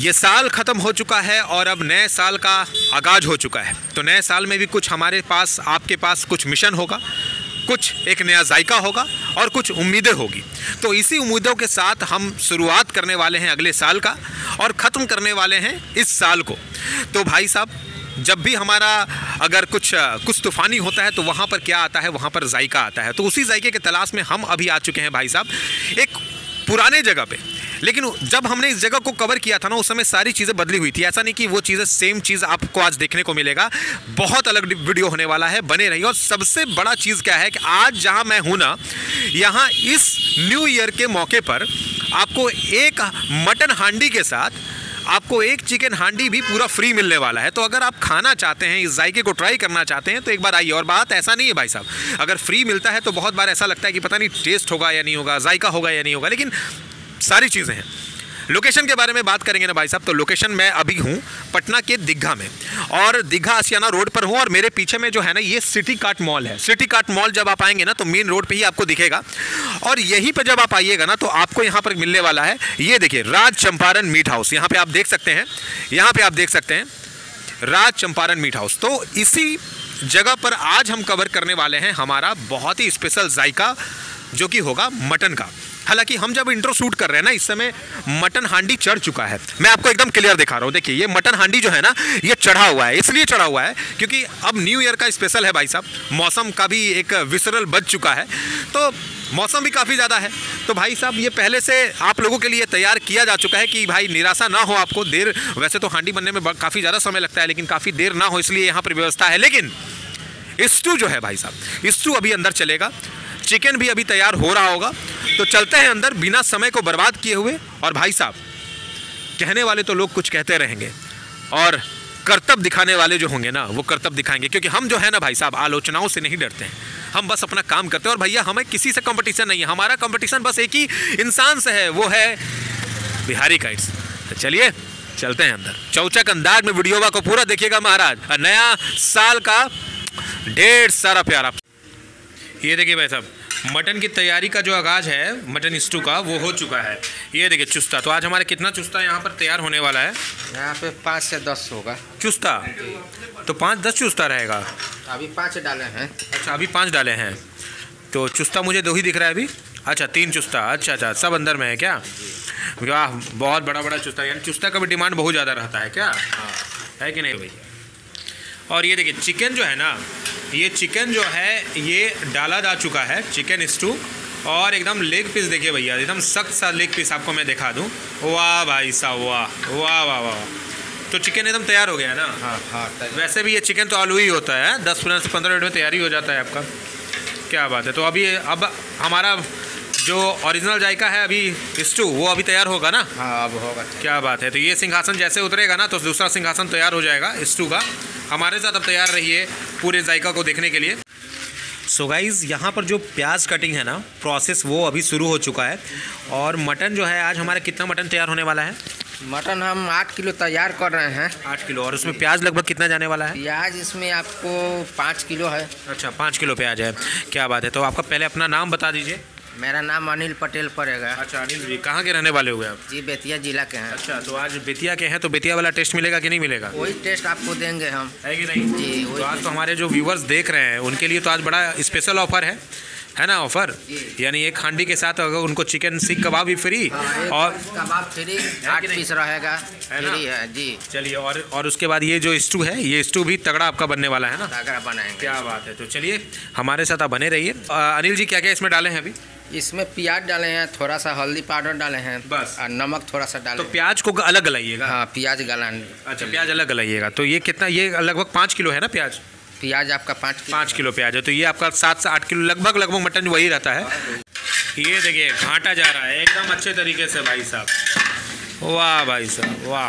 ये साल ख़त्म हो चुका है और अब नए साल का आगाज़ हो चुका है। तो नए साल में भी कुछ हमारे पास, आपके पास कुछ मिशन होगा, कुछ एक नया जायका होगा और कुछ उम्मीदें होगी। तो इसी उम्मीदों के साथ हम शुरुआत करने वाले हैं अगले साल का और ख़त्म करने वाले हैं इस साल को। तो भाई साहब, जब भी हमारा अगर कुछ तूफ़ानी होता है तो वहाँ पर क्या आता है, वहाँ पर जायका आता है। तो उसी जायके के तलाश में हम अभी आ चुके हैं भाई साहब एक पुराने जगह पे। लेकिन जब हमने इस जगह को कवर किया था ना, उस समय सारी चीज़ें बदली हुई थी। ऐसा नहीं कि वो चीज़ें सेम चीज़ आपको आज देखने को मिलेगा। बहुत अलग वीडियो होने वाला है, बने रहिए। और सबसे बड़ा चीज़ क्या है कि आज जहाँ मैं हूँ ना, यहाँ इस न्यू ईयर के मौके पर आपको एक मटन हांडी के साथ आपको एक चिकन हांडी भी पूरा फ्री मिलने वाला है। तो अगर आप खाना चाहते हैं, इस जायके को ट्राई करना चाहते हैं, तो एक बार आइए। और बात ऐसा नहीं है भाई साहब, अगर फ्री मिलता है तो बहुत बार ऐसा लगता है कि पता नहीं टेस्ट होगा या नहीं होगा, जायका होगा या नहीं होगा, लेकिन सारी चीज़ें हैं। लोकेशन के बारे में बात करेंगे ना भाई साहब, तो लोकेशन मैं अभी हूँ पटना के दीघा में, और दीघा आशियाना रोड पर हूँ। और मेरे पीछे में जो है ना, ये सिटी कार्ट मॉल है। सिटी कार्ट मॉल जब आप आएंगे ना, तो मेन रोड पे ही आपको दिखेगा। और यहीं पे जब आप आइएगा ना, तो आपको यहाँ पर मिलने वाला है, ये देखिए, राज चंपारण मीट हाउस। यहाँ पे आप देख सकते हैं, यहाँ पे आप देख सकते हैं राज चंपारण मीट हाउस। तो इसी जगह पर आज हम कवर करने वाले हैं हमारा बहुत ही स्पेशल जायका, जो कि होगा मटन का। हालांकि हम जब इंट्रो शूट कर रहे हैं ना, इस समय मटन हांडी चढ़ चुका है। मैं आपको एकदम क्लियर दिखा रहा हूँ। देखिए, ये मटन हांडी जो है ना, ये चढ़ा हुआ है। इसलिए चढ़ा हुआ है क्योंकि अब न्यू ईयर का स्पेशल है भाई साहब। मौसम का भी एक विसरल बज चुका है, तो मौसम भी काफ़ी ज़्यादा है। तो भाई साहब, ये पहले से आप लोगों के लिए तैयार किया जा चुका है कि भाई निराशा ना हो आपको। देर वैसे तो हांडी बनने में काफ़ी ज़्यादा समय लगता है, लेकिन काफ़ी देर ना हो इसलिए यहाँ पर व्यवस्था है। लेकिन स्टू जो है भाई साहब, स्टू अभी अंदर चलेगा, चिकन भी अभी तैयार हो रहा होगा। तो चलते हैं अंदर बिना समय को बर्बाद किए हुए। और भाई साहब, कहने वाले तो लोग कुछ कहते रहेंगे और कर्तव्य दिखाने वाले जो होंगे ना, वो कर्तव्य दिखाएंगे। क्योंकि हम जो है ना भाई साहब, आलोचनाओं से नहीं डरते हैं, हम बस अपना काम करते हैं। और भैया, हमें किसी से कंपटीशन नहीं है, हमारा कंपटीशन बस एक ही इंसान से है, वो है बिहारी काइट्स। तो चलिए चलते हैं अंदर। चौचक अंदाज में वीडियो को पूरा देखिएगा महाराज। नया साल का ढेर सारा प्यारा। ये देखिए भाई साहब, मटन की तैयारी का जो आगाज़ है मटन स्टू का, वो हो चुका है। ये देखिए चुस्ता। तो आज हमारे कितना चुस्ता यहाँ पर तैयार होने वाला है? यहाँ पे 5 से 10 होगा चुस्ता। तो 5-10 चुस्ता रहेगा। अभी 5 डाले हैं। अच्छा, अभी 5 डाले हैं। तो चुस्ता मुझे 2 ही दिख रहा है अभी। अच्छा, 3 चुस्ता। अच्छा, सब अंदर में है क्या? वाह, बहुत बड़ा बड़ा चुस्ता। यानी चुस्ता का भी डिमांड बहुत ज़्यादा रहता है क्या? है कि नहीं भैया? और ये देखिए चिकन जो है ना, ये चिकन जो है ये डाला जा चुका है, चिकन स्टू। और एकदम लेग पीस देखिए भैया, एकदम सख्त सा लेग पीस आपको मैं दिखा दूँ। वाह भाई साहब, वाह वाह वाह वाह। तो चिकन एकदम तैयार हो गया है ना? हाँ। वैसे भी ये चिकन तो आलू ही होता है, 10 से 15 मिनट में तैयारी हो जाता है आपका। क्या बात है। तो अब हमारा जो ओरिजिनल जायका है अभी स्टू, वो अभी तैयार होगा ना? हाँ, अब होगा। क्या बात है। तो ये सिंहासन जैसे उतरेगा ना, तो दूसरा सिंहासन तैयार हो जाएगा स्टू का। हमारे साथ अब तैयार रहिए पूरे जायका को देखने के लिए। सो गाइज़, यहाँ पर जो प्याज कटिंग है ना, प्रोसेस वो अभी शुरू हो चुका है। और मटन जो है, आज हमारा कितना मटन तैयार होने वाला है? मटन हम 8 किलो तैयार कर रहे हैं। 8 किलो। और उसमें प्याज लगभग कितना जाने वाला है? प्याज इसमें आपको 5 किलो है। अच्छा, 5 किलो प्याज है। क्या बात है। तो आपका पहले अपना नाम बता दीजिए। मेरा नाम अनिल पटेल पड़ेगा। अच्छा, अनिल जी, कहाँ के रहने वाले हो गए आप? जी, बेतिया जिला के हैं। अच्छा, तो आज बेतिया के हैं, तो बेतिया वाला टेस्ट मिलेगा कि नहीं मिलेगा? वही टेस्ट आपको देंगे हम, है कि नहीं जी? तो आज तो हमारे जो व्यूवर्स देख रहे हैं उनके लिए तो आज बड़ा स्पेशल ऑफर है ना? ऑफर यानी एक हांडी के साथ अगर उनको चिकन सीख कबाब भी फ्री, और कबाब फ्री, 8 पीस रहेगा, फ्री है जी। चलिए, और उसके बाद ये जो स्टू है, ये स्टू भी तगड़ा आपका बनने वाला है ना? तगड़ा बनाएंगे। क्या बात है। तो चलिए हमारे साथ आप बने रहिए। अनिल जी, क्या क्या इसमें डाले हैं अभी? इसमें प्याज डाले हैं, थोड़ा सा हल्दी पाउडर डाले हैं बस, और नमक थोड़ा सा डाले। तो प्याज को अलग गलाइएगा? हाँ, प्याज गलान। अच्छा, प्याज अलग गलाइएगा। तो ये कितना, ये लगभग 5 किलो है ना प्याज? प्याज आपका 5 किलो प्याज है। तो ये आपका 7 से 8 किलो लगभग मटन वही रहता है। ये देखिए घाटा जा रहा है एकदम अच्छे तरीके से भाई साहब। वाह भाई साहब, वाह,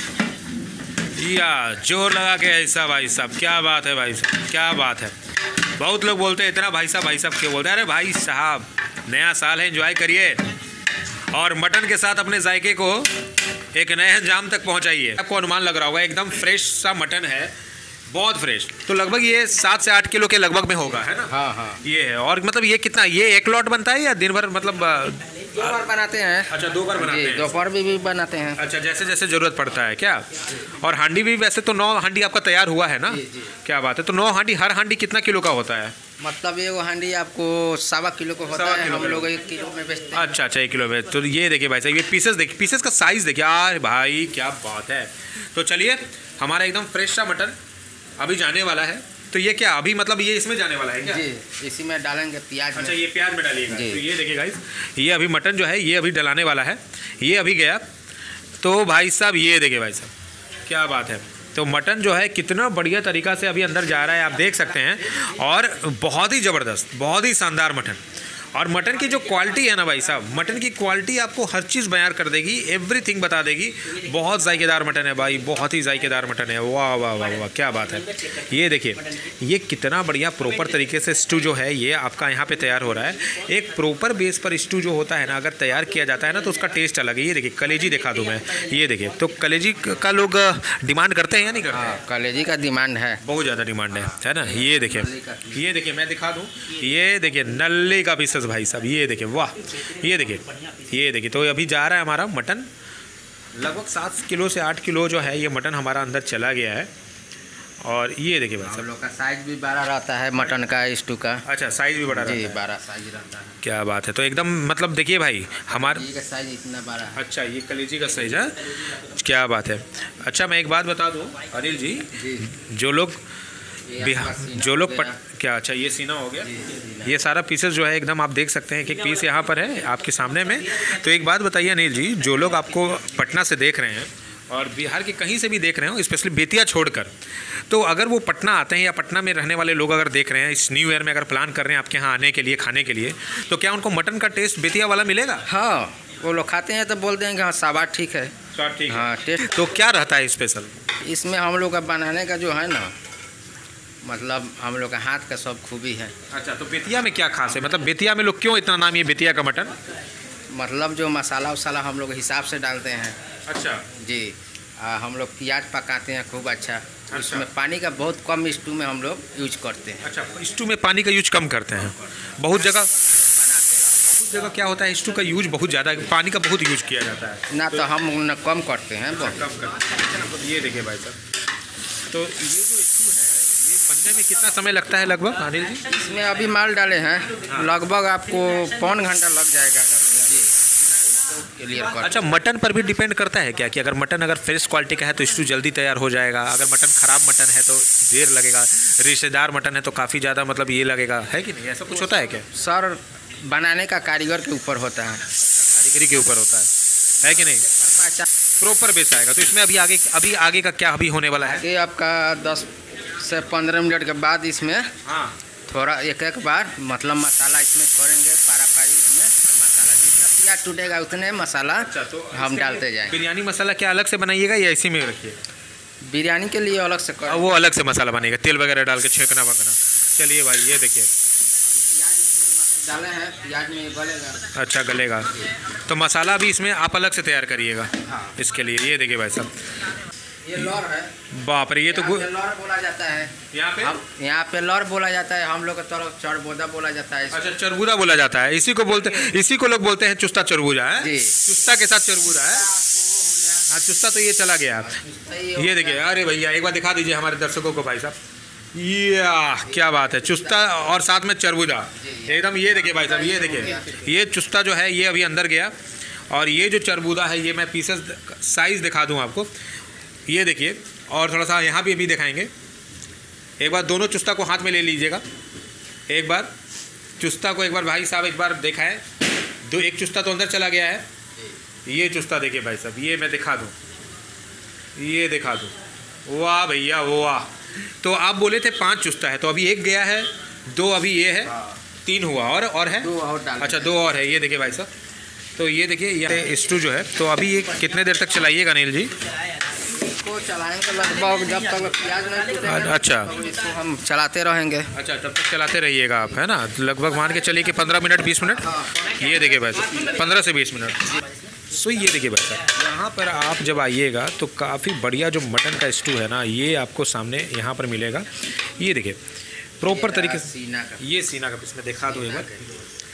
या जोर लगा के ऐसा भाई साहब। क्या बात है भाई साहब, क्या बात है। बहुत लोग बोलते हैं इतना भाई साहब क्यों बोलते हैं? अरे भाई साहब, नया साल है, एंजॉय करिए और मटन के साथ अपने जायके को एक नए अंजाम तक पहुंचाइए। आपको अनुमान लग रहा होगा, एकदम फ्रेश सा मटन है, बहुत फ्रेश। तो लगभग ये 7 से 8 किलो के लगभग में होगा, है ना? हाँ। ये है। और मतलब ये कितना, ये 1 लॉट बनता है या दिन भर, मतलब 2 बार बनाते हैं। अच्छा 2 बार बनाते हैं। दोपहर में भी बनाते हैं। अच्छा जैसे जैसे ज़रूरत पड़ता है क्या? और हांडी भी वैसे तो 9 हांडी आपका तैयार हुआ है ना? जी। क्या बात है। तो 9 हांडी, हर हांडी कितना किलो का होता है? मतलब ये वो हांडी आपको 1.25 किलो का होता है, हम लोग 1 किलो में बेचते हैं। अच्छा 1 किलो में। तो ये देखिए भाई साहब, ये पीसेस देखिए, पीसेस का साइज़ देखिए। यार भाई क्या बात है। तो चलिए, हमारा एकदम फ्रेश सा मटन अभी जाने वाला है। तो ये क्या अभी मतलब ये इसमें जाने वाला है क्या? जी, इसी में डालेंगे प्याज। अच्छा ये प्याज में डालिएगा। तो ये देखिए गाइस, ये अभी मटन जो है ये अभी डलाने वाला है। ये अभी गया। तो भाई साहब ये देखिए भाई साहब, क्या बात है। तो मटन जो है कितना बढ़िया तरीक़ा से अभी अंदर जा रहा है, आप देख सकते हैं। और बहुत ही ज़बरदस्त, बहुत ही शानदार मटन। और मटन की जो क्वालिटी है ना भाई साहब, मटन की क्वालिटी आपको हर चीज़ बयान कर देगी, एवरीथिंग बता देगी। बहुत जायकेदार मटन है भाई, बहुत ही जायकेदार मटन है। वाह वाह वाह वाह, क्या बात है। ये देखिए, ये कितना बढ़िया प्रॉपर तरीके से स्टू जो है ये आपका यहाँ पे तैयार हो रहा है। एक प्रॉपर बेस पर स्टू जो होता है ना, अगर तैयार किया जाता है ना, तो उसका टेस्ट अलग है। ये देखिए कलेजी दिखा दूँ मैं, ये देखिए। तो कलेजी का लोग डिमांड करते हैं या नहीं करते? हाँ, कलेजी का डिमांड है, बहुत ज़्यादा डिमांड है ना। ये देखिए, ये देखिए मैं दिखा दूँ, ये देखिए नल्ले का पीसेस भाई साहब, ये देखिए। वाह, ये देखिए, ये देखिए। तो अभी जा रहा है हमारा मटन, लगभग 7 किलो से 8 किलो जो है ये मटन हमारा अंदर चला गया है। और ये देखिए भाई साहब, हम लोग का साइज भी बड़ा रहता है मटन का, स्टू का। अच्छा साइज भी बड़ा रहता है। बड़ा साइज रहता है। क्या बात है। तो एकदम मतलब देखिए भाई, हमारा साइज इतना बड़ा है। अच्छा ये कलेजी का साइज है। क्या बात है। अच्छा मैं एक बात बता दूँ अनिल जी, जो लोग क्या, अच्छा ये सीना हो गया। ये सारा पीसेस जो है एकदम आप देख सकते हैं कि पीस यहाँ पर है आपके सामने में। तो एक बात बताइए अनिल जी, जो लोग आपको पटना से देख रहे हैं और बिहार के कहीं से भी देख रहे हो, स्पेशली बेतिया छोड़कर, तो अगर वो पटना आते हैं या पटना में रहने वाले लोग अगर देख रहे हैं, इस न्यू ईयर में अगर प्लान कर रहे हैं आपके यहाँ आने के लिए, खाने के लिए, तो क्या उनको मटन का टेस्ट बेतिया वाला मिलेगा? हाँ, वो लोग खाते हैं तो बोलते हैं कि हाँ स्वाद ठीक है। स्वाद ठीक है। हाँ टेस्ट। तो क्या रहता है स्पेशल इसमें? हम लोग का बनाने का जो है ना, मतलब हम लोग का हाथ का सब खूबी है। अच्छा तो बेतिया में क्या खास है, मतलब बेतिया में लोग क्यों इतना नाम ये बेतिया का मटन? मतलब जो मसाला वसाला हम लोग हिसाब से डालते हैं। अच्छा जी, हम लोग प्याज पकाते हैं खूब अच्छा। उसमें पानी का बहुत कम स्टू में हम लोग यूज करते हैं। अच्छा स्टू में पानी का यूज कम करते हैं। बहुत जगह क्या होता है, स्टू का यूज बहुत ज़्यादा, पानी का बहुत यूज किया जाता है ना। तो हम न कम करते हैं, बहुत कम करते हैं। ये देखिए भाई साहब, तो ये जो स्टू है ये बनने में कितना समय लगता है लगभग अनिल जी? इसमें अभी माल डाले हैं, लगभग आपको 1.25 घंटा लग जाएगा जी, क्लियर कर। अच्छा मटन पर भी डिपेंड करता है क्या, कि अगर मटन अगर फ्रेश क्वालिटी का है तो स्टू जल्दी तैयार हो जाएगा, अगर मटन ख़राब मटन है तो देर लगेगा, रिश्तेदार मटन है तो काफ़ी ज़्यादा मतलब ये लगेगा, है कि नहीं? ऐसा कुछ होता है क्या? सर बनाने का कारीगर के ऊपर होता है। कारीगरी के ऊपर होता है कि नहीं? प्रॉपर बेस आएगा। तो इसमें अभी आगे का क्या अभी होने वाला है? आगे आपका 10 से 15 मिनट के बाद इसमें थोड़ा एक बार मतलब मसाला इसमें छोड़ेंगे, पारी इसमें मसाला जितना प्याज टूटेगा उतने मसाला। अच्छा, तो हम डालते जाएं। बिरयानी मसाला क्या अलग से बनाइएगा या इसी में रखिए? बिरयानी के लिए अलग से वो अलग से मसाला बनेगा, तेल वगैरह डाल के छेकना वगैरह। चलिए भाई ये देखिए डाले हैं, प्याज में गलेगा। अच्छा गलेगा, तो मसाला भी इसमें आप अलग से तैयार करिएगा इसके लिए। ये देखिए भाई साहब, ये लौर है। बाप रे, ये तो लौर बोला जाता है यहाँ पे लौर बोला जाता है, हम लोग की तरफ चरबोदा बोला जाता है। अच्छा चरबूजा बोला जाता है, इसी को लोग बोलते हैं चुस्ता चरबूजा है। चुस्ता के साथ चरबूजा है। हाँ चुस्ता तो ये चला गया। ये देखिए, अरे भैया एक बार दिखा दीजिए हमारे दर्शकों को भाई साहब, ये क्या बात है, चुस्ता और साथ में चरबूजा एकदम। ये देखिए भाई साहब, ये देखिए, ये चुस्ता जो है ये अभी अंदर गया, और ये जो चरबूजा है ये मैं पीसेस साइज़ दिखा दूँ आपको। ये देखिए, और थोड़ा सा यहाँ भी अभी दिखाएंगे। एक बार दोनों चुस्ता को हाथ में ले लीजिएगा, एक बार चुस्ता को एक बार भाई साहब एक बार दिखाएं। एक चुस्ता तो अंदर चला गया है, ये चुस्ता देखिए भाई साहब, ये मैं दिखा दूँ, ये दिखा दूँ। वाह भैया वाह। तो आप बोले थे 5 चुस्ता है, तो अभी 1 गया है, 2 अभी ये है, 3 हुआ और है 2 और डाल। अच्छा 2 और है। ये देखिए भाई साहब, तो ये देखिए ये स्टू जो है, तो अभी ये कितने देर तक चलाइएगा अनिल जी? इसको चलाएंगे लगभग जब तक प्याज नहीं टूटेगा। अच्छा इसको हम चलाते रहेंगे। अच्छा तब तक चलाते रहिएगा आप, है ना? लगभग मान के चलिए कि 15 मिनट 20 मिनट। ये देखिए भाई साहब, 15 से 20 मिनट। सो ये देखिए भाई साहब, यहाँ पर आप जब आइएगा तो काफ़ी बढ़िया जो मटन का स्टू है ना, ये आपको सामने यहाँ पर मिलेगा। ये देखिए प्रॉपर तरीके से, ये सीना का पीस मैं दिखा दूँ एक बार।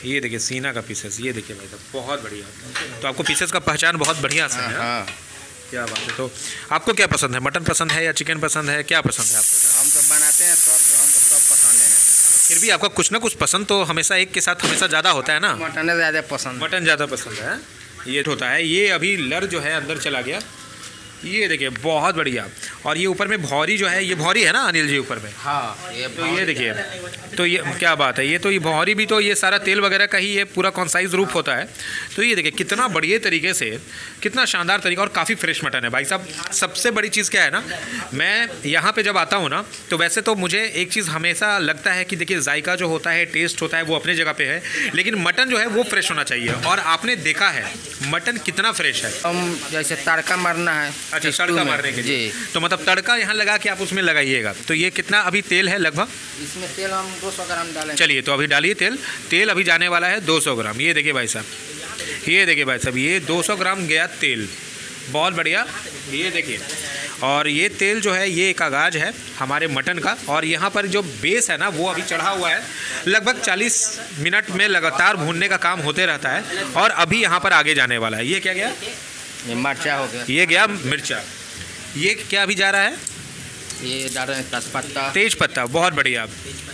ये देखिए सीना का पीसेस, ये देखिए भाई साहब बहुत बढ़िया। तो आपको पीसेस का पहचान बहुत बढ़िया से है। हाँ, क्या बात है। तो आपको क्या पसंद है, मटन पसंद है या चिकन पसंद है, क्या पसंद है आपको? हम तो बनाते हैं सब, तो हमको सब पसंद है। फिर भी आपका कुछ ना कुछ पसंद तो हमेशा एक के साथ हमेशा ज़्यादा होता है ना? मटन ज़्यादा पसंद। मटन ज़्यादा पसंद है, ये होता है। ये अभी लर जो है अंदर चला गया, ये देखिए बहुत बढ़िया। और ये ऊपर में भौरी जो है, ये भौरी है ना अनिल जी ऊपर में? हाँ, ये तो ये देखिए, तो ये क्या बात है, ये तो ये भौरी भी तो ये सारा तेल वगैरह का ही ये पूरा कॉन्साइज रूप होता है। तो ये देखिए कितना बढ़िया तरीके से, कितना शानदार तरीका, और काफ़ी फ्रेश मटन है भाई साहब। सबसे बड़ी चीज़ क्या है ना, मैं यहाँ पे जब आता हूँ ना, तो वैसे तो मुझे एक चीज़ हमेशा लगता है कि देखिए जायका जो होता है, टेस्ट होता है, वो अपने जगह पे है, लेकिन मटन जो है वो फ्रेश होना चाहिए। और आपने देखा है मटन कितना फ्रेश है। हम जैसे तड़का मारना है। अच्छा, तड़का मारने के लिए, तो मतलब तड़का यहाँ लगा के आप उसमें लगाइएगा। तो ये कितना अभी तेल है लगभग? इसमें तेल हम 200 ग्राम डालेंगे। चलिए, तो अभी डालिए तेल। तेल अभी जाने वाला है 200 ग्राम। ये देखिए भाई साहब, ये देखिए भाई साहब, ये 200 ग्राम गया तेल, बहुत बढ़िया। ये देखिए, और ये तेल जो है ये एक आगाज है हमारे मटन का। और यहाँ पर जो बेस है ना वो अभी चढ़ा हुआ है। लगभग 40 मिनट में लगातार भूनने का काम होते रहता है। और अभी यहाँ पर आगे जाने वाला है। ये क्या गया? ये मिर्चा हो गया। ये गया मिर्चा। ये क्या अभी जा रहा है? ये डाल रहे हैं तेजपत्ता। तेज पत्ता, बहुत बढ़िया।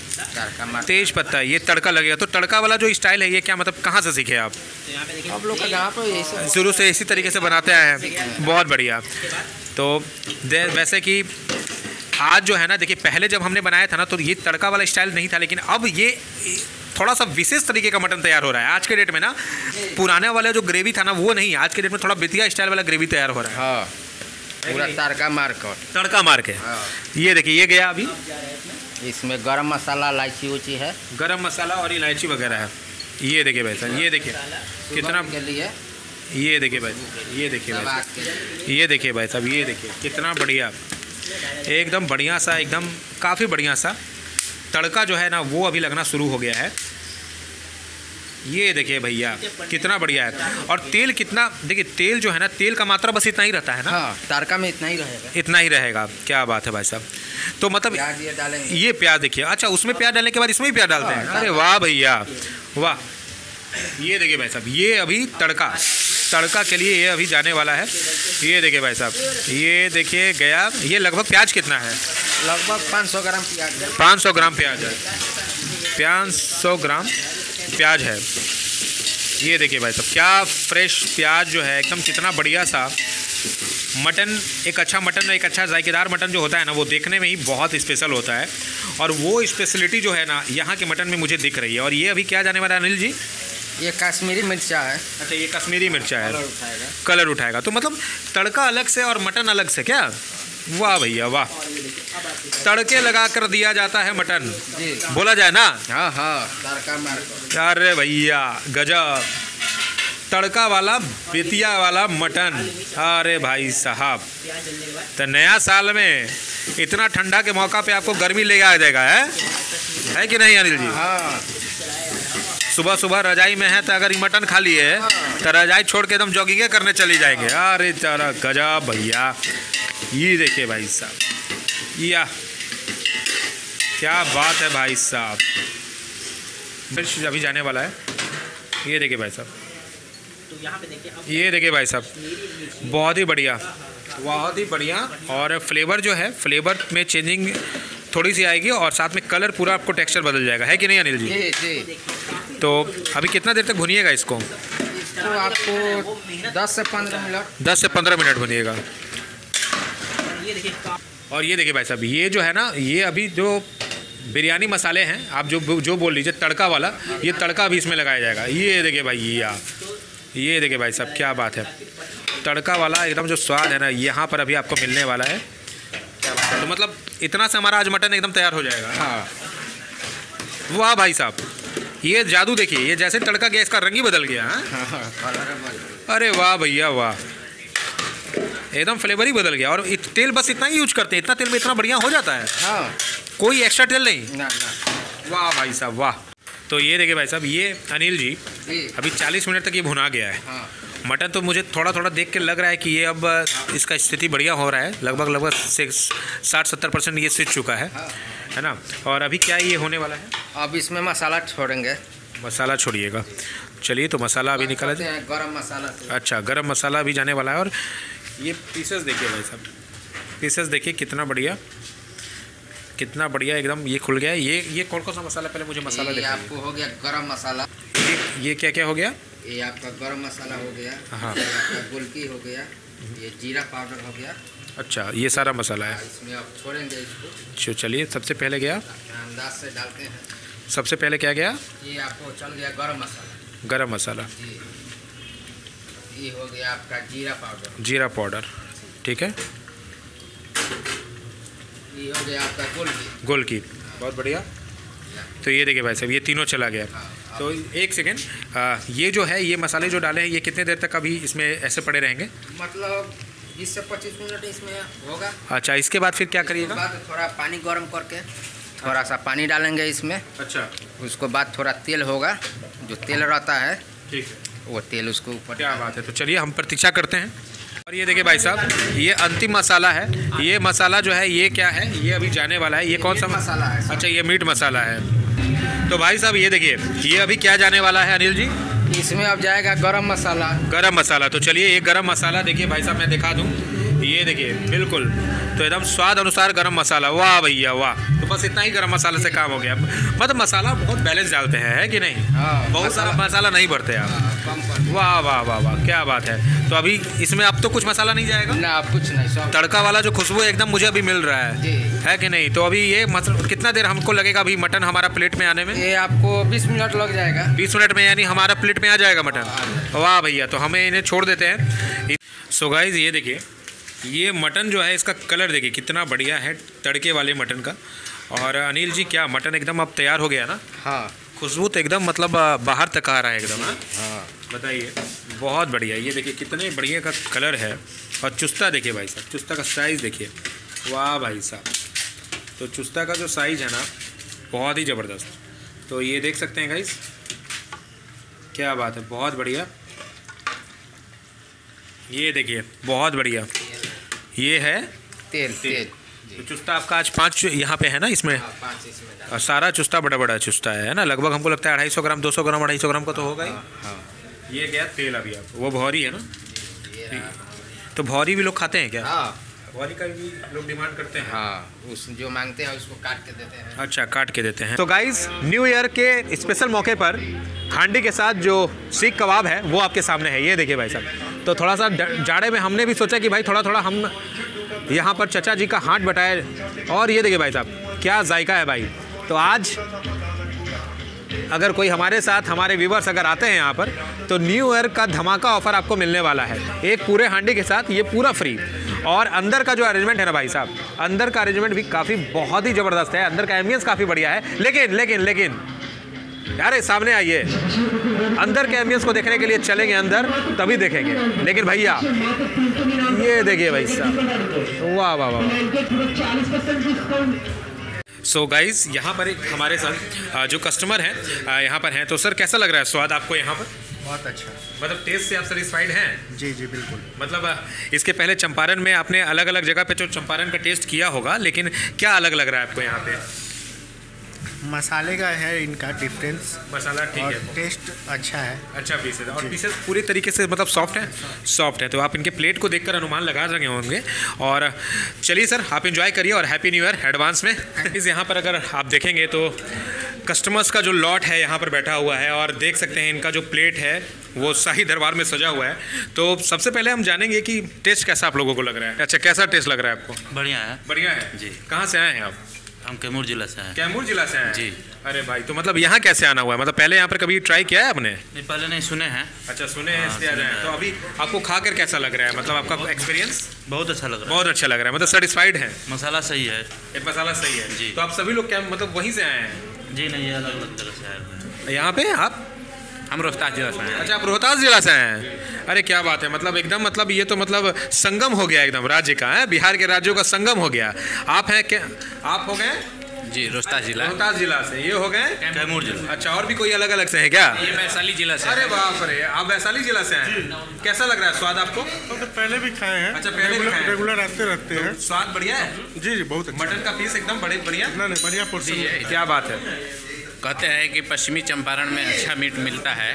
तेज पत्ता, ये तड़का लगेगा। तो तड़का वाला जो स्टाइल है ये क्या मतलब कहाँ से सीखे आप? आप लोग का यहाँ पर यही सब शुरू से इसी तरीके से बनाते आए हैं, बहुत बढ़िया। तो वैसे कि आज जो है ना, देखिए पहले जब हमने बनाया था ना तो ये तड़का वाला स्टाइल नहीं था, लेकिन अब ये थोड़ा सा विशेष तरीके का मटन तैयार हो रहा है आज के डेट में ना। पुराने वाला जो ग्रेवी था ना वो नहीं, आज के डेट में थोड़ा बेतिया स्टाइल वाला ग्रेवी तैयार हो रहा है। हाँ, पूरा तड़का मार कर। तड़का मार के। हाँ। ये देखिए, ये गया अभी। इसमें गरम मसाला, इलायची उची है, गरम मसाला और इलायची वगैरह है। ये देखिए भाई साहब, ये देखिए कितना, के लिए ये देखिए भाई, ये देखिए भाई साहब, ये देखिए भाई साहब, ये देखिए कितना बढ़िया, एकदम बढ़िया सा, एकदम काफ़ी बढ़िया सा तड़का जो है ना वो अभी लगना शुरू हो गया है। ये देखिए भैया कितना बढ़िया है। और तेल कितना, देखिए तेल जो है ना, तेल का मात्रा बस इतना ही रहता है ना। हाँ, तड़का में इतना ही रहेगा। इतना ही रहेगा, क्या बात है भाई साहब। तो मतलब प्याज ये डालेंगे। ये प्याज देखिए, अच्छा उसमें प्याज डालने के बाद इसमें भी प्याज डालते हैं? अरे वाह भैया वाह। ये देखिए भाई साहब, ये अभी तड़का के लिए ये अभी जाने वाला है। ये देखिए भाई साहब, ये देखिए गया। ये लगभग प्याज कितना है? लगभग 500 ग्राम प्याज है। 500 ग्राम प्याज है, 500 ग्राम प्याज है। ये देखिए भाई साहब, क्या फ्रेश प्याज जो है एकदम, कितना बढ़िया सा मटन। एक अच्छा मटन, एक अच्छा जायकेदार मटन जो होता है ना वो देखने में ही बहुत स्पेशल होता है। और वो स्पेशलिटी जो है ना यहाँ के मटन में मुझे दिख रही है। और ये अभी क्या जाने वाला है अनिल जी? ये कश्मीरी मिर्चा है। अच्छा, ये कश्मीरी मिर्चा है, उठाएगा। कलर उठाएगा। तो मतलब तड़का अलग से और मटन अलग से क्या? वाह भैया वाह, तड़के लगा कर दिया जाता है मटन, बोला जाए ना। हाँ हाँ, तड़का मार कर। अरे भैया गजब, तड़का वाला बेतिया वाला मटन। अरे भाई साहब, तो नया साल में इतना ठंडा के मौका पे आपको गर्मी ले आ जाएगा, है कि नहीं अनिल जी? हाँ, सुबह सुबह रजाई में है तो अगर ये मटन खा लिए तो रजाई छोड़ के एकदम जॉगिंग करने चली जाएंगे। अरे चारा गजब भैया। ये देखिए भाई साहब, या क्या बात है भाई साहब। फिर अभी जाने वाला है। ये देखिए भाई साहब, ये देखिए भाई साहब, बहुत ही बढ़िया, बहुत ही बढ़िया। और फ्लेवर जो है, फ्लेवर में चेंजिंग थोड़ी सी आएगी और साथ में कलर पूरा आपको टेक्सचर बदल जाएगा, है कि नहीं अनिल जी? जी। तो अभी कितना देर तक भुनिएगा इसको? तो आपको 10 से 15 मिनट। 10 से 15 मिनट भुनिएगा। और ये देखिए भाई साहब, ये जो है ना, ये अभी जो बिरयानी मसाले हैं, आप जो बोल लीजिए तड़का वाला, ये तड़का अभी इसमें लगाया जाएगा। ये देखिए भाई, ये देखिए भाई साहब, क्या बात है। तड़का वाला एकदम जो स्वाद है ना यहाँ पर अभी आपको मिलने वाला है। तो मतलब इतना से हमारा आज मटन एकदम तैयार हो जाएगा। हाँ, वाह भाई साहब, ये जादू देखिए, ये जैसे तड़का गया इसका रंग ही बदल गया। अरे वाह भैया वाह, एकदम फ्लेवर ही बदल गया। और तेल बस इतना ही यूज करते हैं, इतना तेल में इतना बढ़िया हो जाता है। हाँ, कोई एक्स्ट्रा तेल नहीं। ना। वाह भाई साहब वाह। तो ये देखिए भाई साहब, ये अनिल जी अभी 40 मिनट तक ये भुना गया है। हाँ। मटन तो मुझे थोड़ा थोड़ा देख के लग रहा है कि ये अब इसका स्थिति बढ़िया हो रहा है। लगभग 60-70% ये सीख चुका है ना। और अभी क्या ये होने वाला है? अब इसमें मसाला छोड़ेंगे। मसाला छोड़िएगा। चलिए तो मसाला अभी निकाला जाए। गरम मसाला से। अच्छा, गरम मसाला भी जाने वाला है। और ये पीसेस देखिए भाई साहब, पीसेस देखिए कितना बढ़िया, कितना बढ़िया एकदम ये खुल गया है। ये कौन कौन सा मसाला, पहले मुझे मसाला ये आपको हो गया गरम मसाला। ये क्या क्या हो गया? ये आपका गरम मसाला हो गया। हाँ। आपका गोलकी हो गया। ये जीरा पाउडर हो गया। अच्छा, ये सारा मसाला है। इसमें आप छोड़ेंगे इसको। चलिए सबसे पहले गया, अंदाज से डालते हैं। सबसे पहले क्या गया? ये आपको चल गया गरम मसाला। गरम मसाला। जी। ये हो गया आपका जीरा पाउडर। जीरा पाउडर, ठीक है। ये हो गया आपका गोलकी। गोलकी, बहुत बढ़िया। तो ये देखिए भाई साहब, ये तीनों चला गया। तो एक सेकेंड, ये जो है, ये मसाले जो डाले हैं, ये कितने देर तक अभी इसमें ऐसे पड़े रहेंगे? मतलब 20 से 25 मिनट इसमें होगा। अच्छा, इसके बाद फिर क्या करिएगा? उसके बाद थोड़ा पानी गर्म करके थोड़ा सा पानी डालेंगे इसमें। अच्छा, उसके बाद थोड़ा तेल होगा, जो तेल रहता है ठीक है, वो तेल उसको ऊपर। क्या बात है। तो चलिए हम प्रतीक्षा करते हैं। और ये देखिए भाई साहब, ये अंतिम मसाला है। ये मसाला जो है, ये क्या है? ये अभी जाने वाला है। ये कौन सा मसाला है? अच्छा, ये मीट मसाला है। तो भाई साहब ये देखिए, ये अभी क्या जाने वाला है अनिल जी? इसमें अब जाएगा गरम मसाला। गरम मसाला। तो चलिए ये गरम मसाला देखिए भाई साहब, मैं दिखा दूं। ये देखिए बिल्कुल, तो एकदम स्वाद अनुसार गरम मसाला। वाह भैया वाह। तो बस इतना ही गरम मसाले से काम हो गया। मतलब मसाला बहुत बैलेंस डालते हैं, है कि नहीं? हाँ, बहुत सारा मसाला नहीं भरते आप। कम कर। वाह वाह वाह वाह, क्या बात है। तो अभी इसमें अब तो कुछ मसाला नहीं जाएगा ना, कुछ नहीं, सब तड़का वाला जो खुशबू है एकदम मुझे अभी मिल रहा है कि नहीं? तो अभी ये मतलब कितना देर हमको लगेगा अभी मटन हमारा प्लेट में आने में? ये आपको 20 मिनट लग जाएगा। 20 मिनट में यानी हमारा प्लेट में आ जाएगा मटन। वाह भैया, तो हमें इन्हें छोड़ देते हैं। सो गाइस ये देखिए, ये मटन जो है, इसका कलर देखिए कितना बढ़िया है तड़के वाले मटन का। और अनिल जी, क्या मटन एकदम अब तैयार हो गया ना? हाँ, खुशबू तो एकदम मतलब बाहर तक आ रहा है एकदम। हाँ, बताइए, बहुत बढ़िया। ये देखिए कितने बढ़िया का कलर है। और चुस्ता देखिए भाई साहब, चुस्ता का साइज़ देखिए। वाह भाई साहब, तो चुस्ता का जो साइज़ है ना, बहुत ही ज़बरदस्त। तो ये देख सकते हैं गाइस, क्या बात है, बहुत बढ़िया। ये देखिए बहुत बढ़िया, ये है तेल। तो चुस्ता आपका आज 5 यहाँ पे है ना इसमें? 5 इसमें। और सारा चुस्ता बड़ा बड़ा चुस्ता है ना, लगभग हमको लगता है 250 ग्राम, 200 ग्राम, 250 ग्राम का तो होगा ही। हाँ, ये गया तेल अभी आप, वो भौरी है ना? ये तो भौरी भी लोग खाते हैं क्या? हाँ, भौरी का भी लोग डिमांड करते हैं। हाँ, उस जो मांगते हैं उसको काट के देते हैं। अच्छा, काट के देते हैं। तो गाइस, न्यू ईयर के स्पेशल मौके पर हांडी के साथ जो सीख कबाब है वो आपके सामने है। ये देखिए भाई साहब, तो थोड़ा सा जाड़े में हमने भी सोचा कि भाई थोड़ा थोड़ा हम यहाँ पर चचा जी का हाथ बटाए। और ये देखिए भाई साहब, क्या जायका है भाई। तो आज अगर कोई हमारे साथ, हमारे व्यूवर्स अगर आते हैं यहाँ पर, तो न्यू ईयर का धमाका ऑफर आपको मिलने वाला है। एक पूरे हांडी के साथ ये पूरा फ्री। और अंदर का जो अरेंजमेंट है ना भाई साहब, अंदर का अरेंजमेंट भी काफ़ी बहुत ही ज़बरदस्त है। अंदर का एम्बियंस काफ़ी बढ़िया है। लेकिन यार सामने आइए, अंदर के एम्बियंस को देखने के लिए चलेंगे अंदर, तभी देखेंगे। लेकिन भैया ये देखिए भाई साहब, वाह वाह वाह। सो गाइस, यहाँ पर एक हमारे साथ जो कस्टमर हैं यहाँ पर हैं। तो सर कैसा लग रहा है स्वाद आपको यहाँ पर? बहुत अच्छा। मतलब टेस्ट से आप सेटिस्फाइड हैं? जी जी बिल्कुल। मतलब इसके पहले चंपारण में आपने अलग अलग जगह पे जो चंपारण का टेस्ट किया होगा, लेकिन क्या अलग लग रहा है आपको यहाँ पे? मसाले का है इनका डिफरेंस, मसाला ठीक और है, टेस्ट अच्छा है। अच्छा पीसेस, और पीसेस पूरी तरीके से मतलब सॉफ्ट है, सॉफ्ट है। तो आप इनके प्लेट को देखकर अनुमान लगा रहे होंगे। और चलिए सर, आप एंजॉय करिए और हैप्पी न्यू ईयर एडवांस में। इस यहाँ पर अगर आप देखेंगे तो कस्टमर्स का जो लॉट है यहाँ पर बैठा हुआ है, और देख सकते हैं इनका जो प्लेट है वो शाही दरबार में सजा हुआ है। तो सबसे पहले हम जानेंगे कि टेस्ट कैसा आप लोगों को लग रहा है। अच्छा, कैसा टेस्ट लग रहा है आपको? बढ़िया है। बढ़िया है जी। कहाँ से आए हैं आप? हम कैमूर जिला से हैं। कैमूर जिला से हैं? जी। अरे भाई, तो मतलब यहाँ कैसे आना हुआ है? मतलब पहले यहाँ पर कभी ट्राई किया है आपने? नहीं, पहले नहीं सुने हैं। अच्छा, सुने हैं, हाँ, इसलिए आ रहे हैं। सुने तो अभी आपको खाकर कैसा लग रहा है? मतलब आपका एक्सपीरियंस? बहुत अच्छा लग रहा है। बहुत अच्छा लग रहा है, मतलब सेटिस्फाइड है? मसाला सही है। ये मसाला सही है जी। तो आप सभी लोग क्या मतलब वहीं से आए हैं? जी नहीं, अलग अलग जगह से आए हैं। यहाँ पे आप? हम रोहतास जिला से हैं। अच्छा, आप रोहतास जिला से हैं? अरे क्या बात है, मतलब एकदम मतलब ये तो मतलब संगम हो गया एकदम राज्य का है, बिहार के राज्यों का संगम हो गया। आप हैं क्या? आप हो गए जी, रोहतास जिला। रोहतास जिला से, ये हो गए कैमूर जिला। अच्छा, और भी कोई अलग अलग से हैं क्या? ये वैशाली जिला से। अरे बाप रे, आप वैशाली जिला से हैं? कैसा लग रहा है स्वाद आपको? तो पहले भी खाए हैं। अच्छा, पहले भी खाए हैं। रेगुलर आते रहते हैं। स्वाद बढ़िया है? जी जी बहुत अच्छा। मटन का पीस एकदम बड़े बढ़िया। नहीं बढ़िया पोर्शन। क्या बात है। कहते हैं कि पश्चिमी चंपारण में अच्छा मीट मिलता है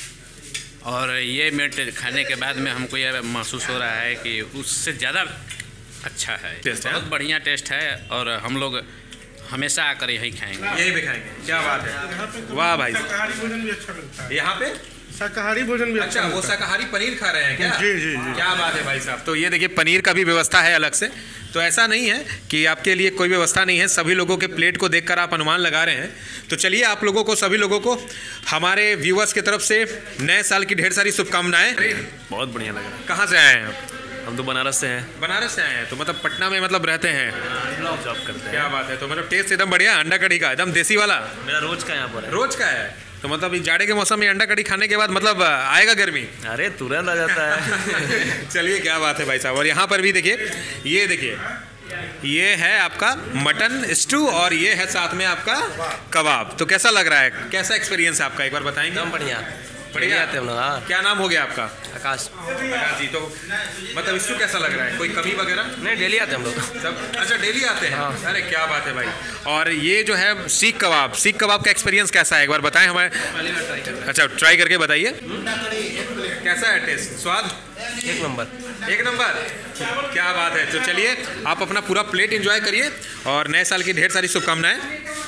और ये मीट खाने के बाद में हमको यह महसूस हो रहा है कि उससे ज़्यादा अच्छा है, बहुत बढ़िया टेस्ट है और हम लोग हमेशा आकर यही खाएंगे। यही भी खाएंगे, क्या बात है, वाह भाई। शाकाहारी भोजन भी अच्छा मिलता है यहाँ पे शाकाहारी भोजन भी अच्छा, वो शाकाहारी पनीर खा रहे हैं क्या? जी जी जी। क्या बात है भाई साहब। तो ये देखिए पनीर का भी व्यवस्था है अलग से, तो ऐसा नहीं है कि आपके लिए कोई व्यवस्था नहीं है, सभी लोगों के प्लेट को देखकर आप अनुमान लगा रहे हैं। तो चलिए आप लोगों को, सभी लोगों को हमारे व्यूअर्स की तरफ से नए साल की ढेर सारी शुभकामनाएं। बहुत बढ़िया लगा। कहाँ से आए हैं आप? हम तो बनारस से हैं। बनारस से आए हैं, तो मतलब पटना में मतलब रहते हैं? जॉब करते हैं। क्या बात है। तो मतलब टेस्ट एकदम बढ़िया, अंडा कढ़ी का एकदम देसी वाला मेरा रोज का यहाँ पर है। रोज का है, तो मतलब इस जाड़े के मौसम में अंडा कढ़ी खाने के बाद मतलब आएगा गर्मी? अरे तुरंत आ जाता है। चलिए क्या बात है भाई साहब। और यहाँ पर भी देखिए, ये देखिए, ये है आपका मटन स्टू और ये है साथ में आपका कबाब। तो कैसा लग रहा है, कैसा एक्सपीरियंस है आपका, एक बार बताएंगे? एकदम बढ़िया बढ़िया आते हम लोग। हाँ, क्या नाम हो गया आपका? आकाश। आकाश जी। तो मतलब स्टू कैसा लग रहा है, कोई कमी वगैरह? नहीं, डेली आते हम लोग सब अच्छा, डेली आते हैं? अरे क्या बात है भाई। और ये जो है सीख कबाब का एक्सपीरियंस कैसा है, एक बार बताएं हमें। अच्छा, ट्राई करके बताइए कैसा है टेस्ट, स्वाद? एक नंबर। एक नंबर, क्या बात है। तो चलिए आप अपना पूरा प्लेट एंजॉय करिए और नए साल की ढेर सारी शुभकामनाएं।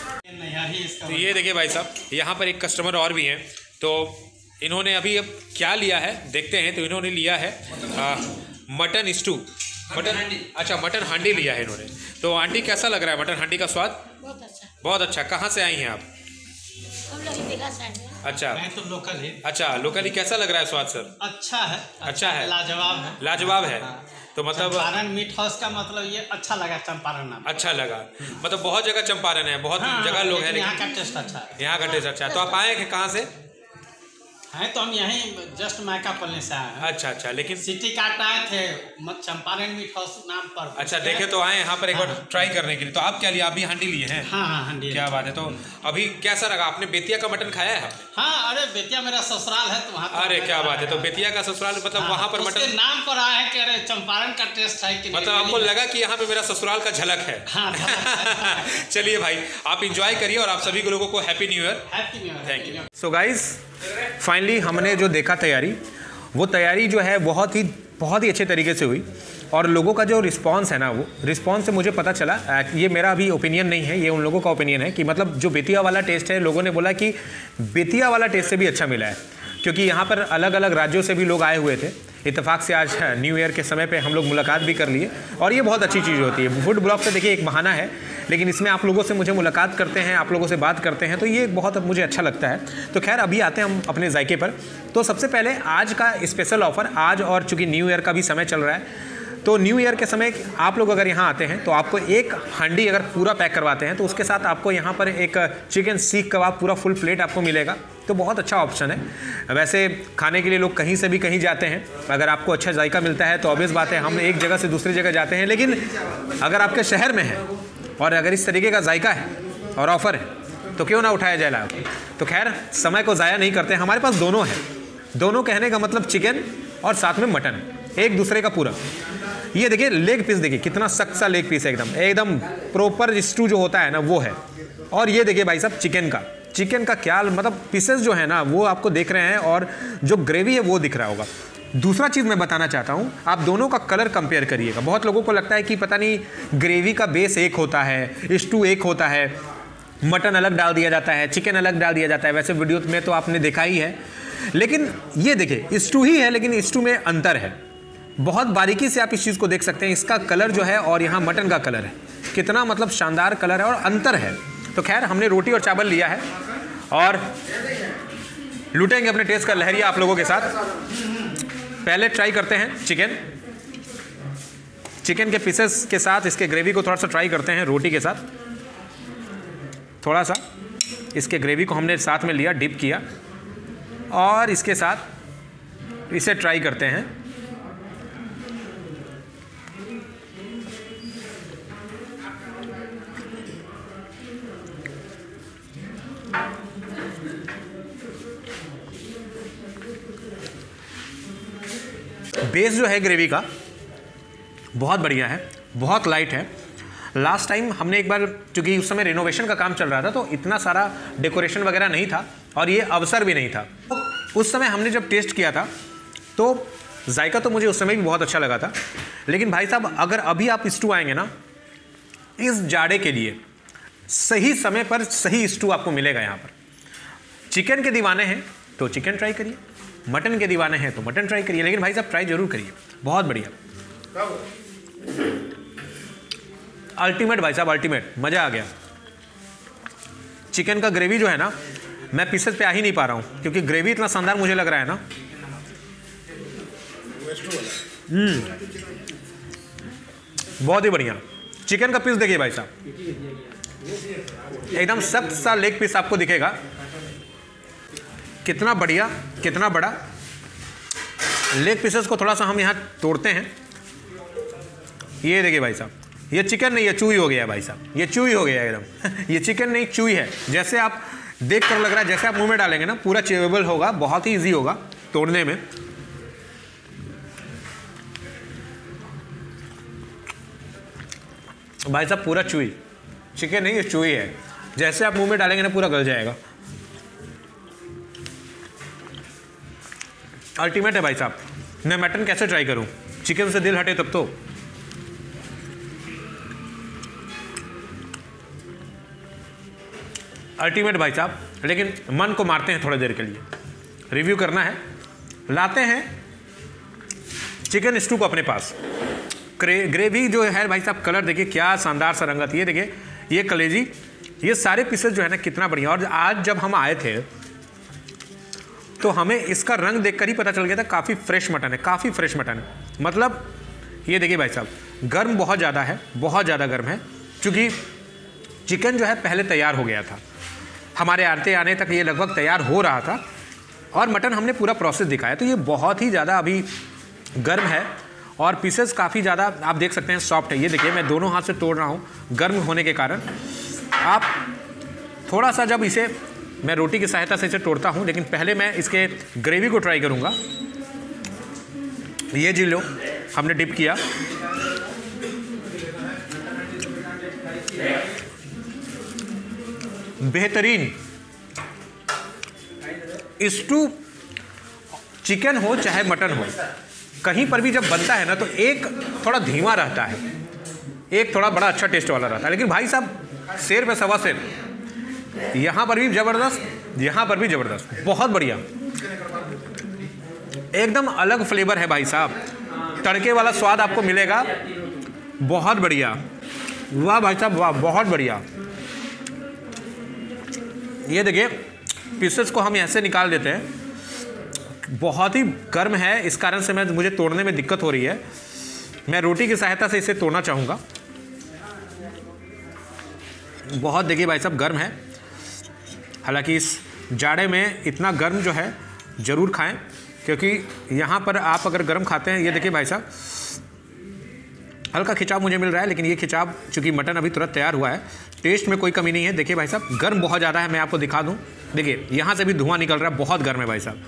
तो ये देखिए भाई साहब, यहाँ पर एक कस्टमर और भी हैं, तो इन्होंने अभी अब क्या लिया है देखते हैं। तो इन्होंने लिया है मटन स्टू, अच्छा मटन हांडी लिया है इन्होंने। तो आंटी कैसा लग रहा है मटन हांडी का स्वाद? बहुत अच्छा। बहुत अच्छा। कहाँ से आई हैं आप? हम लोग दिल्ली से आए हैं। अच्छा, मैं तो लोकल है। अच्छा लोकली कैसा लग रहा है स्वाद सर? अच्छा है, अच्छा है, लाजवाब है। लाजवाब है। तो मतलब चंपारण मीट हाउस का मतलब ये अच्छा लगा, चंपारण नाम। अच्छा लगा, मतलब बहुत जगह चंपारण है, बहुत जगह लोग हैं, यहाँ लेकिन का टेस्ट अच्छा है। यहाँ का टेस्ट अच्छा है। तो आप आए हैं कहाँ से? हैं तो हम यहीं जस्ट मायका पलने से आए हैं। अच्छा अच्छा, लेकिन सिटी काट आए थे चंपारण मीट हाउस नाम पर। अच्छा देखे तो आए यहाँ पर एक बार ट्राई करने के लिए। तो आप क्या लिया? अभी हांडी लिए हैं? हाँ हाँ हांडी। क्या बात है। तो अभी कैसा लगा? आपने बेतिया का मटन खाया है? हाँ, अरे बेतिया मेरा ससुराल है, तो वहाँ पर अरे क्या बात है। तो बेतिया का ससुराल मतलब वहाँ पर उसके मटन, नाम पर आया है कि अरे चंपारण का टेस्ट है कि मतलब आपको लगा कि यहाँ पे मेरा ससुराल का झलक है? हाँ, चलिए भाई आप इंजॉय करिए और आप सभी लोगों को happy new year. Happy new year. Thank you. So guys, finally हमने जो देखा तैयारी, वो तैयारी जो है बहुत ही अच्छे तरीके से हुई और लोगों का जो रिस्पांस है ना, वो रिस्पांस से मुझे पता चला, ये मेरा अभी ओपिनियन नहीं है, ये उन लोगों का ओपिनियन है कि मतलब जो बेतिया वाला टेस्ट है, लोगों ने बोला कि बेतिया वाला टेस्ट से भी अच्छा मिला है, क्योंकि यहाँ पर अलग अलग राज्यों से भी लोग आए हुए थे। इत्तेफाक से आज न्यू ईयर के समय पे हम लोग मुलाकात भी कर लिए और ये बहुत अच्छी चीज़ होती है। फूड ब्लॉग से देखिए एक बहाना है, लेकिन इसमें आप लोगों से मुझे मुलाकात करते हैं, आप लोगों से बात करते हैं, तो ये बहुत मुझे अच्छा लगता है। तो खैर अभी आते हैं हम अपने जायके पर। तो सबसे पहले आज का स्पेशल ऑफ़र, आज और चूँकि न्यू ईयर का भी समय चल रहा है, तो न्यू ईयर के समय आप लोग अगर यहाँ आते हैं तो आपको एक हांडी अगर पूरा पैक करवाते हैं तो उसके साथ आपको यहाँ पर एक चिकन सीख कबाब पूरा फुल प्लेट आपको मिलेगा। तो बहुत अच्छा ऑप्शन है। वैसे खाने के लिए लोग कहीं से भी कहीं जाते हैं, अगर आपको अच्छा जायका मिलता है तो ऑब्वियस बात है हम एक जगह से दूसरी जगह जाते हैं, लेकिन अगर आपके शहर में है और अगर इस तरीके का जायका है और ऑफ़र है तो क्यों ना उठाया जाए लाभ। तो खैर समय को ज़ाया नहीं करते, हमारे पास दोनों है। दोनों कहने का मतलब चिकन और साथ में मटन, एक दूसरे का पूरा। ये देखिए लेग पीस, देखिए कितना सख्त सा लेग पीस है, एकदम प्रॉपर स्टू जो होता है ना वो है। और ये देखिए भाई साहब चिकन का क्या मतलब पीसेस जो है ना वो आपको देख रहे हैं और जो ग्रेवी है वो दिख रहा होगा। दूसरा चीज़ मैं बताना चाहता हूँ, आप दोनों का कलर कंपेयर करिएगा। बहुत लोगों को लगता है कि पता नहीं ग्रेवी का बेस एक होता है, स्टू एक होता है, मटन अलग डाल दिया जाता है, चिकन अलग डाल दिया जाता है। वैसे वीडियो में तो आपने देखा ही है, लेकिन ये देखिए स्टू ही है, लेकिन स्टू में अंतर है। बहुत बारीकी से आप इस चीज़ को देख सकते हैं, इसका कलर जो है और यहाँ मटन का कलर है, कितना मतलब शानदार कलर है और अंतर है। तो खैर हमने रोटी और चावल लिया है और लूटेंगे अपने टेस्ट का लहरिया आप लोगों के साथ। पहले ट्राई करते हैं चिकन के पीसेस के साथ इसके ग्रेवी को थोड़ा सा ट्राई करते हैं। रोटी के साथ थोड़ा सा इसके ग्रेवी को हमने साथ में लिया, डिप किया और इसके साथ इसे ट्राई करते हैं। बेस जो है ग्रेवी का बहुत बढ़िया है, बहुत लाइट है लास्ट टाइम हमने एक बार, चूँकि उस समय रिनोवेशन का काम चल रहा था तो इतना सारा डेकोरेशन वगैरह नहीं था और ये अवसर भी नहीं था। उस समय हमने जब टेस्ट किया था तो जायका तो मुझे उस समय भी बहुत अच्छा लगा था, लेकिन भाई साहब अगर अभी आप स्टू आएंगे ना, इस जाड़े के लिए सही समय पर सही स्टू आपको मिलेगा यहाँ पर। चिकन के दीवाने हैं तो चिकन ट्राई करिए, मटन के दीवाने हैं तो मटन ट्राई करिए, लेकिन भाई साहब ट्राई जरूर करिए, बहुत बढ़िया, अल्टीमेट भाई साहब, अल्टीमेट, मज़ा आ गया। चिकन का ग्रेवी जो है ना, मैं पीसेस पे आ ही नहीं पा रहा हूँ क्योंकि ग्रेवी इतना शानदार मुझे लग रहा है ना। बहुत ही बढ़िया। चिकन का पीस देखिए भाई साहब, एकदम सख्त सा लेग पीस आपको दिखेगा, कितना बढ़िया, कितना बड़ा। लेग पीसेस को थोड़ा सा हम यहाँ तोड़ते हैं, ये देखिए भाई साहब, ये चिकन नहीं है, चूई हो गया है भाई साहब, ये चूई हो गया है एकदम। ये चिकन नहीं, चूई है। जैसे आप देख कर लग रहा है, जैसे आप मुंह में डालेंगे ना पूरा च्यूएबल होगा, बहुत ही ईजी होगा तोड़ने में। भाई साहब पूरा चूई, चिकन नहीं, ये चूई है। जैसे आप मुंह में डालेंगे ना पूरा गल जाएगा। अल्टीमेट है भाई साहब। मैं मटन कैसे ट्राई करूं, चिकन से दिल हटे तब तो। अल्टीमेट भाई साहब, लेकिन मन को मारते हैं थोड़ी देर के लिए, रिव्यू करना है। लाते हैं चिकन स्टू को अपने पास। ग्रेवी जो है भाई साहब, कलर देखिए क्या शानदार सा रंगत, ये देखिए, ये कलेजी, ये सारे पीसेस जो है ना कितना बढ़िया। और आज जब हम आए थे तो हमें इसका रंग देखकर ही पता चल गया था काफ़ी फ्रेश मटन है, काफ़ी फ्रेश मटन है। मतलब ये देखिए भाई साहब, गर्म बहुत ज़्यादा है, बहुत ज़्यादा गर्म है, क्योंकि चिकन जो है पहले तैयार हो गया था, हमारे आने तक ये लगभग तैयार हो रहा था, और मटन हमने पूरा प्रोसेस दिखाया। तो ये बहुत ही ज़्यादा अभी गर्म है और पीसेस काफ़ी ज़्यादा आप देख सकते हैं सॉफ्ट है। ये देखिए मैं दोनों हाथ से तोड़ रहा हूँ, गर्म होने के कारण। आप थोड़ा सा जब इसे मैं रोटी की सहायता से इसे तोड़ता हूँ, लेकिन पहले मैं इसके ग्रेवी को ट्राई करूँगा। ये जी लो, हमने डिप किया, बेहतरीन स्टू। चिकन हो चाहे मटन हो, कहीं पर भी जब बनता है ना तो एक थोड़ा धीमा रहता है, एक थोड़ा बड़ा अच्छा टेस्ट वाला रहता है। लेकिन भाई साहब शेर पे सवा शेर, यहाँ पर भी ज़बरदस्त, यहाँ पर भी ज़बरदस्त, बहुत बढ़िया, एकदम अलग फ्लेवर है भाई साहब। तड़के वाला स्वाद आपको मिलेगा, बहुत बढ़िया। वाह भाई साहब वाह, बहुत बढ़िया। ये देखिए पीसेस को हम ऐसे निकाल देते हैं, बहुत ही गर्म है, इस कारण से मुझे तोड़ने में दिक्कत हो रही है। मैं रोटी की सहायता से इसे तोड़ना चाहूँगा। बहुत देखिए भाई साहब गर्म है, हालांकि इस जाड़े में इतना गर्म जो है ज़रूर खाएं, क्योंकि यहाँ पर आप अगर गर्म खाते हैं, ये देखिए भाई साहब हल्का खिंचाव मुझे मिल रहा है, लेकिन ये खिंचाव चूँकि मटन अभी तुरंत तैयार हुआ है, टेस्ट में कोई कमी नहीं है। देखिए भाई साहब गर्म बहुत ज़्यादा है, मैं आपको दिखा दूँ, देखिए यहाँ से भी धुआं निकल रहा है, बहुत गर्म है भाई साहब।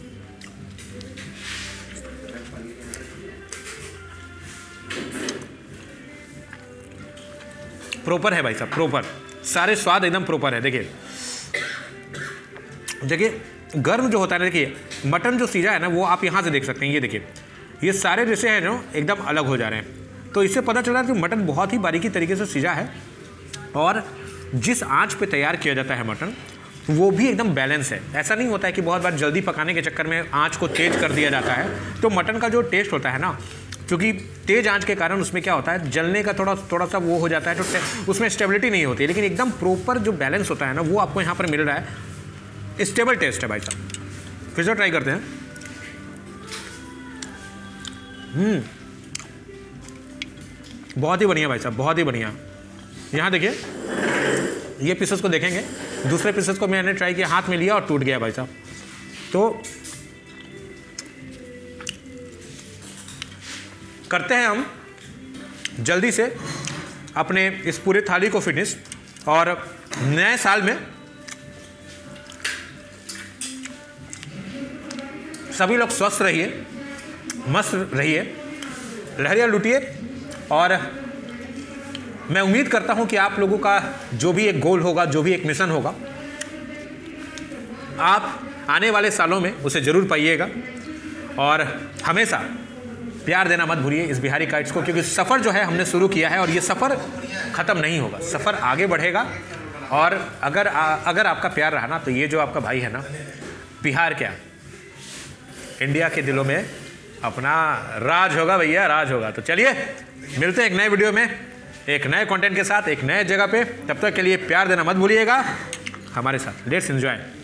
प्रॉपर है भाई साहब, प्रॉपर, सारे स्वाद एकदम प्रॉपर है। देखिए देखिए गर्म जो होता है ना, देखिए मटन जो सीजा है ना वो आप यहाँ से देख सकते हैं, ये देखिए ये सारे जैसे हैं जो एकदम अलग हो जा रहे हैं, तो इससे पता चल रहा है कि मटन बहुत ही बारीकी तरीके से सीजा है, और जिस आंच पे तैयार किया जाता है मटन वो भी एकदम बैलेंस है। ऐसा नहीं होता है कि बहुत बार जल्दी पकाने के चक्कर में आंच को तेज कर दिया जाता है, तो मटन का जो टेस्ट होता है ना, क्योंकि तेज आंच के कारण उसमें क्या होता है, जलने का थोड़ा सा वो हो जाता है, तो उसमें स्टेबिलिटी नहीं होती है। लेकिन एकदम प्रॉपर जो बैलेंस होता है ना वो आपको यहाँ पर मिल रहा है, स्टेबल टेस्ट है भाई साहब। फिर से ट्राई करते हैं। बहुत ही बढ़िया भाई साहब, बहुत ही बढ़िया। यहाँ देखिए ये पीसेस को देखेंगे, दूसरे पीसेस को मैंने ट्राई किया, हाथ में लिया और टूट गया भाई साहब। तो करते हैं हम जल्दी से अपने इस पूरे थाली को फिनिश, और नए साल में सभी लोग स्वस्थ रहिए, मस्त रहिए, लहरियाँ लूटिए, और मैं उम्मीद करता हूं कि आप लोगों का जो भी एक गोल होगा, जो भी एक मिशन होगा, आप आने वाले सालों में उसे ज़रूर पाइएगा। और हमेशा प्यार देना मत भूलिए इस बिहारी काइट्स को, क्योंकि सफ़र जो है हमने शुरू किया है और ये सफ़र ख़त्म नहीं होगा, सफ़र आगे बढ़ेगा। और अगर आपका प्यार रहा ना, तो ये जो आपका भाई है ना, बिहार क्या, इंडिया के दिलों में अपना राज होगा भैया, राज होगा। तो चलिए मिलते हैं एक नए वीडियो में, एक नए कंटेंट के साथ, एक नए जगह पे। तब तक के लिए प्यार देना मत भूलिएगा हमारे साथ। Let's enjoy.